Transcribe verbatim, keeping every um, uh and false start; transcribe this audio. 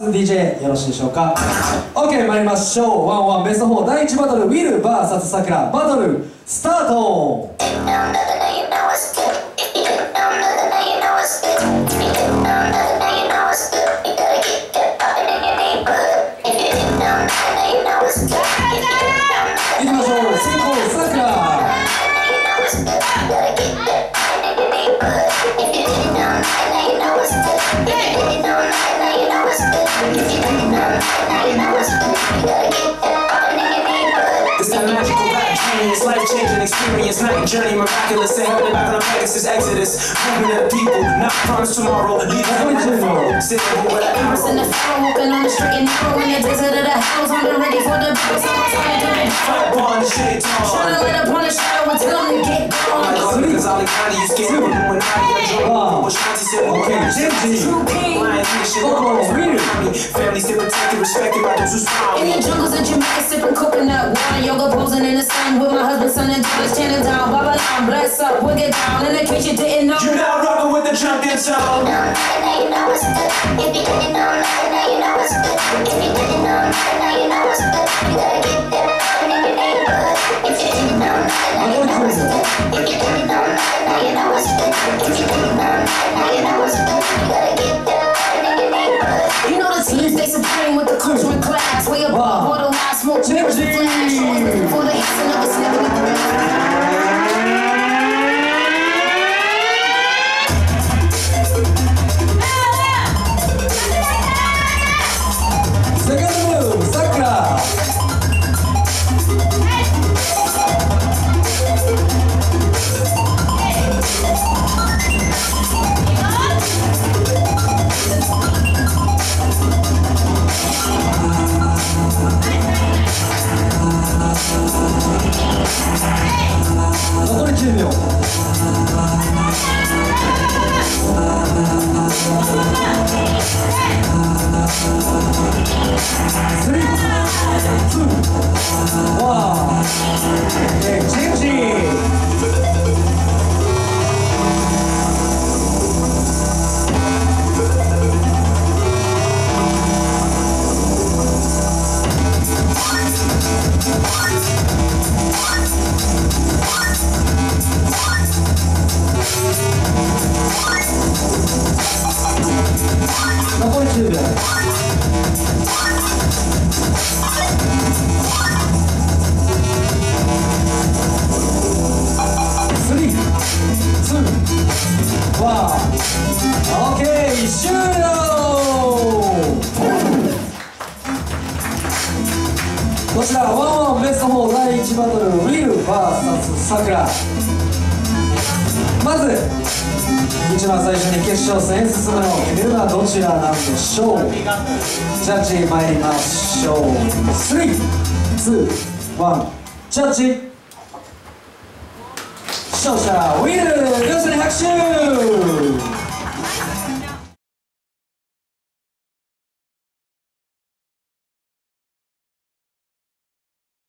ディージェー よろしいでしょうか。 OK 参りましょう。ワンワンベストフォーだいいちバトルウィル ブイエス さくらバトルスタート。いきましょう。先攻さくら。 It's that magical rap genius, life-changing experience, night journey, miraculous, and helping back on the Pegasus Exodus. Moving to the people, not promise tomorrow, leaving them tomorrow. Sitting here with an arrow. In the floor, walking on the straight and narrow, in the desert of the house, I'm ready for the bounce. I'm tired of it. Fight upon the shade tall. Tryna let up on the shadow and tell them to get Like gone. all because Ali Kani, you scared of when I got drunk. What Shanti said, we can't True king. Lion, leadership, family still protected, respected by those who smile. In the jungles of Jamaica, sipping coconut water, yoga posing in the sun with my husband, son, and daughters, chanting down, Baba Lam, bless up, we'll get down. In case you didn't know, You're now rocking with the champion sound. you know it's good. If you didn't know, now you know it's good. If you didn't know, now you know it's good. You gotta get there, and in your neighborhood. If you didn't know, now you know it's good. If you didn't know, now you know it's good. If you didn't know, now you know it's good. You gotta get there, and in your neighborhood. You know the team stay supreme with the culture and class. Way above all the wild smoke, mirrors and flash. Always looking for the hits and never slipping through. 残りじゅうびょう。スリー、ツー、ワン、チェンジ。残りじゅうびょう。スリー、ツー、ワン、オーケー、終了。こちらワンワンベストフォーだいいちバトルウィル ブイエス さくら。まず一番最初に決勝戦へ進むのを決めるのはどちらなんでしょう。ジャッジ参りましょう。スリー、ツー、ワン、ジャッジ。勝者ウィル、両者に拍手。